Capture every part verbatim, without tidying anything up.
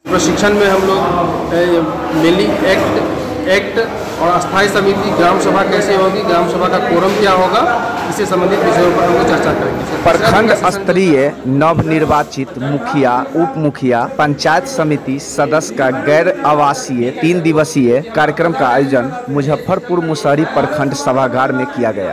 प्रशिक्षण में हम लोग मेनली एक्ट एक्ट और अस्थायी समिति ग्राम सभा कैसे होगी, ग्राम सभा का कोरम क्या होगा, इससे संबंधित विषयों पर हम लोग चर्चा करेंगे। प्रखंड स्तरीय नवनिर्वाचित मुखिया, उप मुखिया, पंचायत समिति सदस्य का गैर आवासीय तीन दिवसीय कार्यक्रम का आयोजन मुजफ्फरपुर मुसहरी प्रखंड सभागार में किया गया।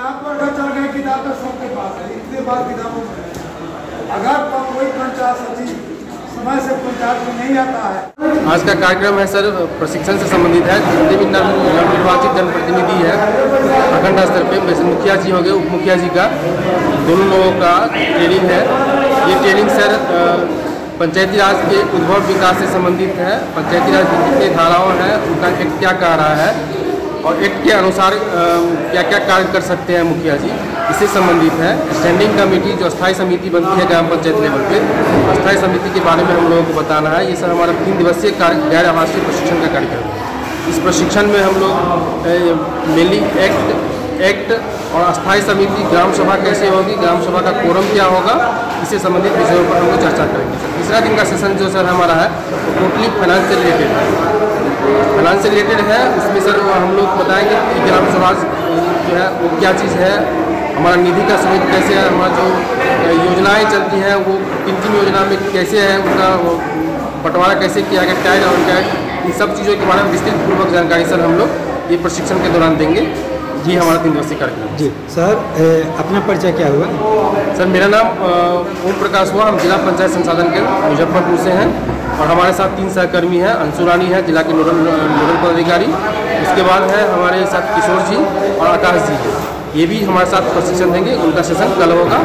समय से पंचायत में नहीं आता है। आज का कार्यक्रम है सर प्रशिक्षण से संबंधित है। जितने भी नवनिर्वाचित जनप्रतिनिधि है प्रखंड स्तर पे, वैसे मुखिया जी हो गए, उप मुखिया जी का, दोनों लोगों का ट्रेनिंग है। ये ट्रेनिंग सर पंचायती राज के उद्भव विकास से संबंधित है। पंचायती राज की जितनी धाराओं हैं उनका एक्ट क्या कह रहा है और एक्ट के अनुसार क्या क्या कार्य कर सकते हैं मुखिया जी, इससे संबंधित है। स्टैंडिंग कमेटी जो अस्थायी समिति बनती है ग्राम पंचायत लेवल पे, अस्थायी समिति के बारे में हम लोगों को बताना है। ये सर हमारा तीन दिवसीय कार्य गैर आवासीय प्रशिक्षण का कार्यक्रम है। इस प्रशिक्षण में हम लोग मेनली एक्ट एक्ट और अस्थायी समिति ग्राम सभा कैसे होगी, ग्राम सभा का कोरम क्या होगा, इससे संबंधित विषयों पर हम लोग चर्चा करेंगे। तीसरा दिन का सेशन जो सर हमारा है वो टोटली फाइनेंस से रिलेटेड है। फाइनेंस से रिलेटेड है, उसमें सर हम लोग बताएंगे कि ग्राम सभा जो है वो क्या चीज़ है, हमारा निधि का स्रोत कैसे है, हमारा जो योजनाएं चलती हैं वो किन किन योजना में कैसे है, उनका बंटवारा कैसे किया गया, टैग और टैग, इन सब चीज़ों के बारे में विस्तृत पूर्वक जानकारी सर हम लोग ये प्रशिक्षण के दौरान देंगे। जी हमारा तीन दिवसीय कार्यक्रम। जी सर, अपना परिचय क्या हुआ? सर मेरा नाम ओम प्रकाश हुआ, हम जिला पंचायत संसाधन केंद्र मुजफ्फरपुर से हैं और हमारे साथ तीन सहकर्मी हैं। अंशु रानी है जिला के नोडल नोडल पदाधिकारी, उसके बाद है हमारे साथ किशोर जी और आकाश जी हैं, ये भी हमारे साथ प्रशिक्षण देंगे। उनका सेशन कल होगा।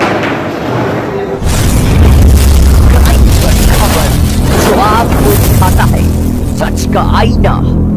जो आपको दिखाता है सच का आईना।